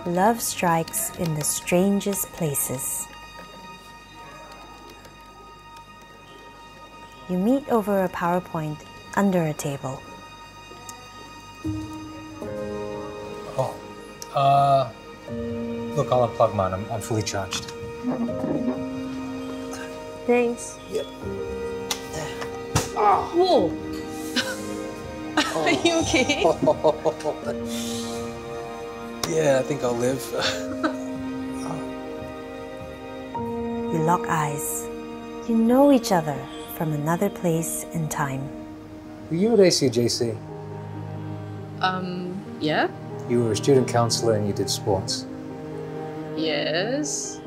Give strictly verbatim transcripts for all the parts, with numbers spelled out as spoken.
Love strikes in the strangest places. You meet over a PowerPoint under a table. Oh, uh, look, I'll unplug mine. I'm, I'm fully charged. Thanks. Yep. Oh. Whoa. Are you okay? Yeah, I think I'll live. You lock eyes. You know each other from another place and time. Were you at A C J C? Um, yeah? You were a student councillor and you did sports. Yes.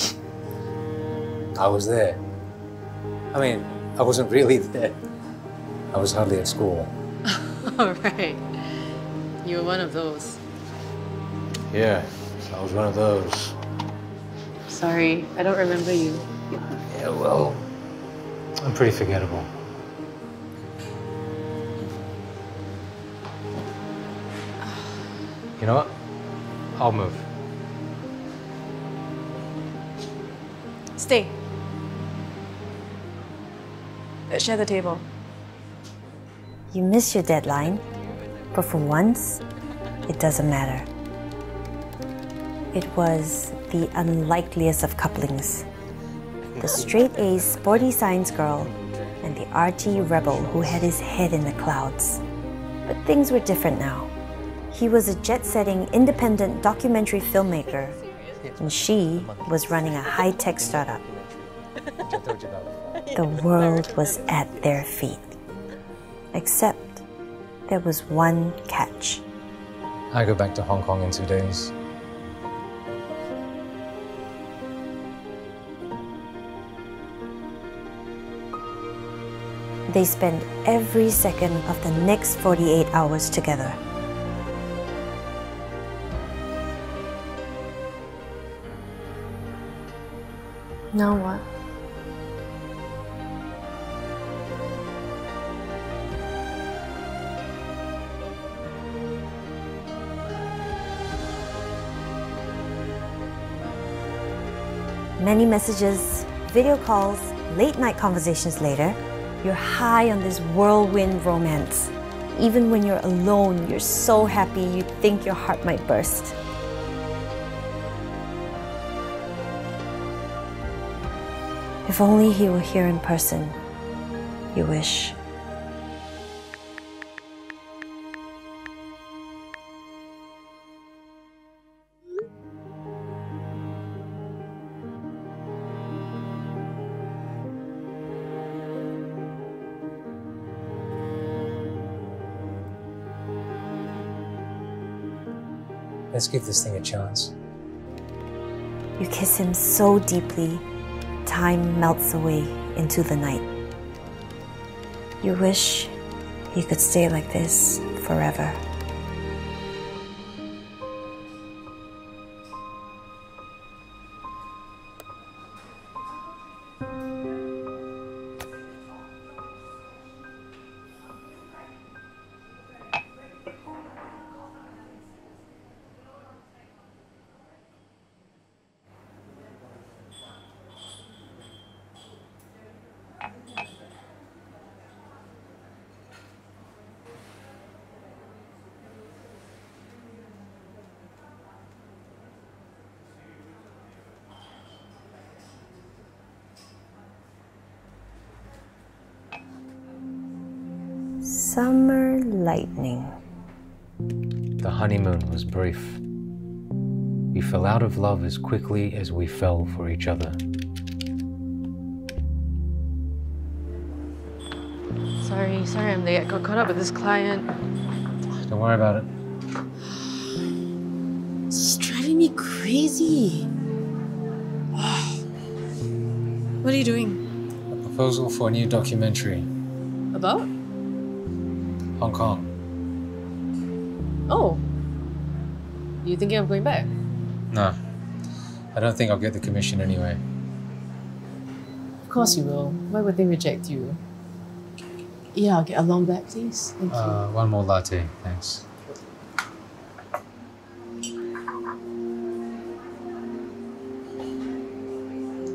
I was there. I mean, I wasn't really there. I was hardly at school. All right. You were one of those. Yeah, I was one of those. Sorry, I don't remember you. Yeah, well, I'm pretty forgettable. You know what? I'll move. Stay. Let's share the table. You miss your deadline, but for once, it doesn't matter. It was the unlikeliest of couplings. The straight-A sporty science girl and the arty rebel who had his head in the clouds. But things were different now. He was a jet-setting independent documentary filmmaker, and she was running a high-tech startup. The world was at their feet. Except there was one catch. I go back to Hong Kong in two days. They spent every second of the next forty-eight hours together. Now what? Many messages, video calls, late night conversations later, you're high on this whirlwind romance. Even when you're alone, you're so happy you think your heart might burst. If only he were here in person, you wish. Let's give this thing a chance. You kiss him so deeply, time melts away into the night. You wish you could stay like this forever. Summer lightning. The honeymoon was brief. We fell out of love as quickly as we fell for each other. Sorry, sorry I'm late. I got caught up with this client. Don't worry about it. It's driving me crazy. What are you doing? A proposal for a new documentary. About? Hong Kong. Oh. You thinking of going back? No. I don't think I'll get the commission anyway. Of course you will. Why would they reject you? Yeah, I'll get a long black, please. Thank you. Uh, one more latte, thanks.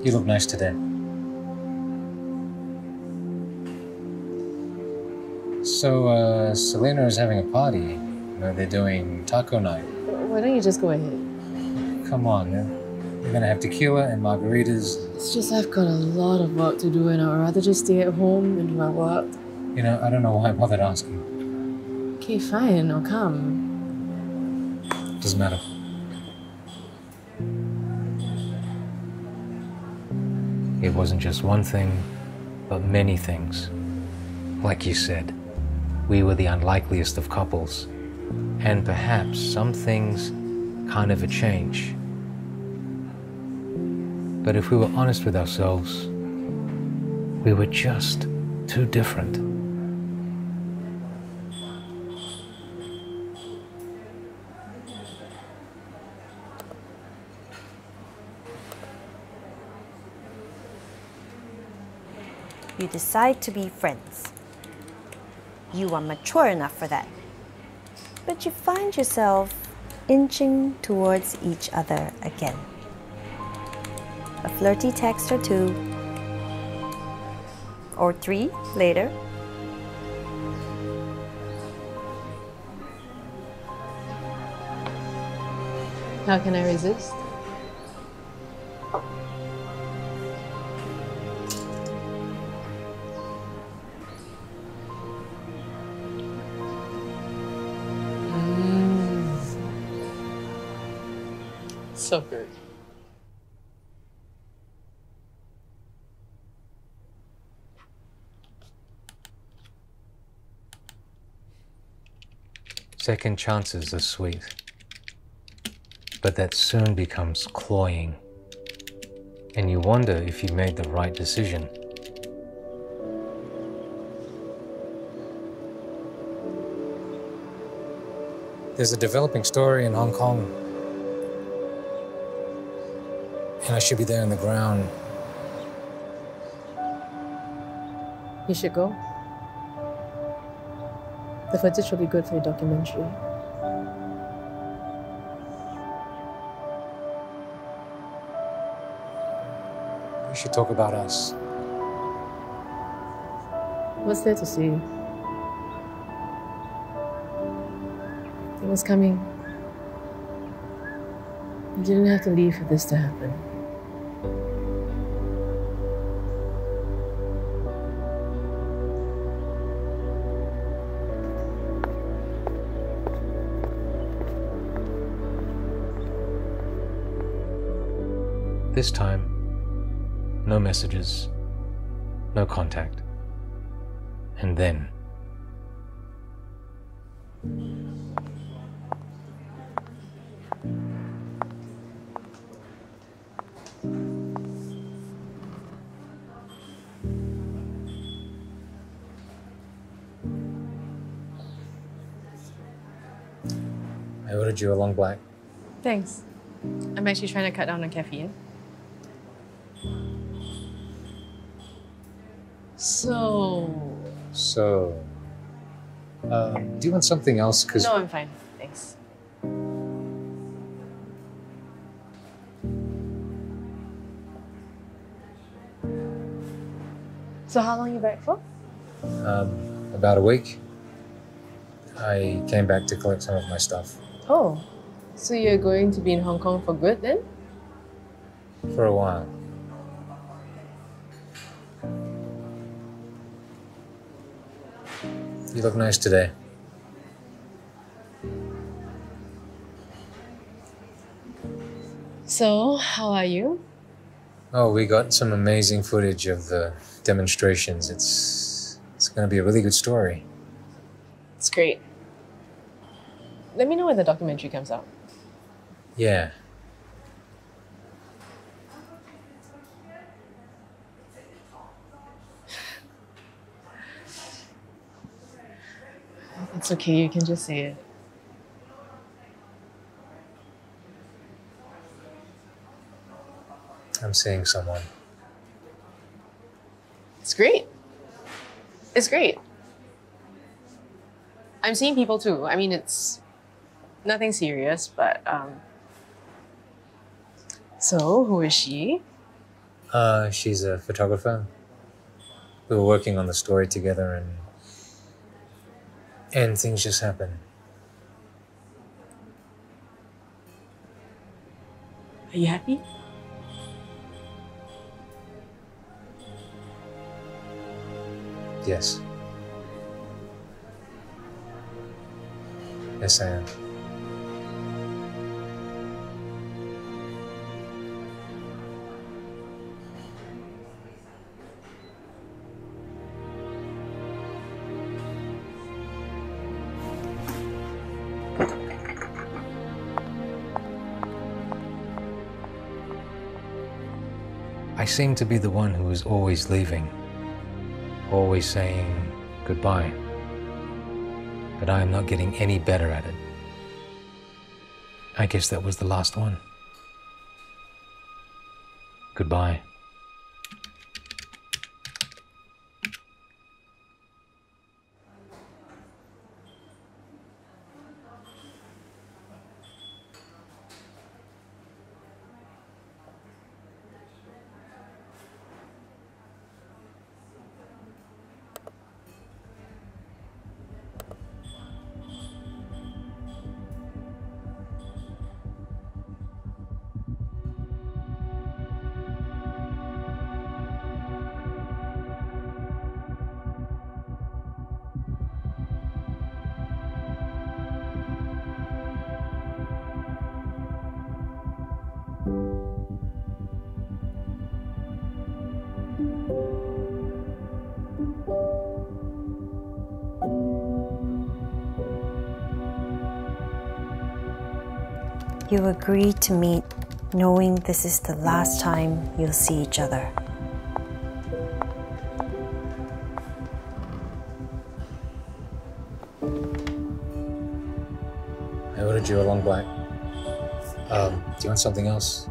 You look nice today. So, uh, Selena is having a party. You know, they're doing taco night. Why don't you just go ahead? Come on, man. We're gonna have tequila and margaritas. It's just I've got a lot of work to do and I'd rather just stay at home and do my work. You know, I don't know why I bothered asking. Okay, fine, I'll come. Doesn't matter. It wasn't just one thing, but many things. Like you said, we were the unlikeliest of couples. And perhaps some things kind of a change. But if we were honest with ourselves, we were just too different. You decide to be friends. You are mature enough for that. But you find yourself inching towards each other again. A flirty text or two, or three later. How can I resist? So good. Second chances are sweet, but that soon becomes cloying, and you wonder if you made the right decision. There's a developing story in Hong Kong. And I should be there on the ground. You should go. The footage will be good for your documentary. We should talk about us. What's there to see? It was coming. You didn't have to leave for this to happen. This time, no messages, no contact. And then... I ordered you a long black. Thanks. I'm actually trying to cut down on caffeine. So... So... Um, do you want something else? Cause No, I'm fine. Thanks. So how long are you back for? Um, about a week. I came back to collect some of my stuff. Oh, so you're going to be in Hong Kong for good then? For a while. You look nice today. So, how are you? Oh, we got some amazing footage of the demonstrations. It's it's gonna be a really good story. It's great. Let me know when the documentary comes out. Yeah. It's okay, you can just say it. I'm seeing someone. It's great. It's great. I'm seeing people too. I mean, it's nothing serious, but um. So, who is she? Uh, she's a photographer. We were working on the story together, and and things just happen. Are you happy? Yes. Yes, I am. I seem to be the one who is always leaving, always saying goodbye, but I am not getting any better at it. I guess that was the last one. Goodbye. You agree to meet knowing this is the last time you'll see each other. I ordered you a long black. Um, do you want something else?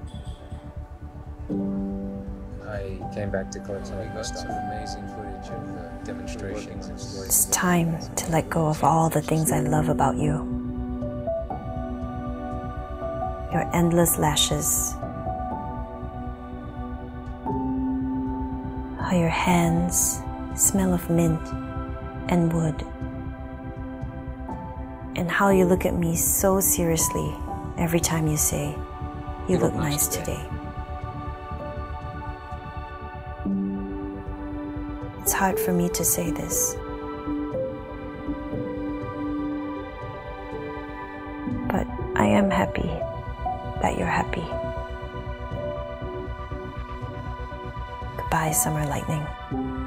I came back to collect some of some amazing footage of the demonstrations and stories. It's time to let go of all the things I love about you. Your endless lashes, how your hands smell of mint and wood, and how you look at me so seriously every time you say, "You look nice today." It's hard for me to say this, but I am happy that you're happy. Goodbye, summer lightning.